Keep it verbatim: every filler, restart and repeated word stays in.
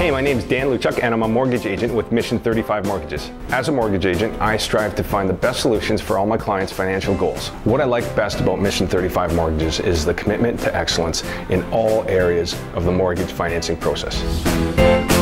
Hey, my name is Daniel Lewczuk and I'm a mortgage agent with Mission thirty-five Mortgages. As a mortgage agent, I strive to find the best solutions for all my clients' financial goals. What I like best about Mission thirty-five Mortgages is the commitment to excellence in all areas of the mortgage financing process.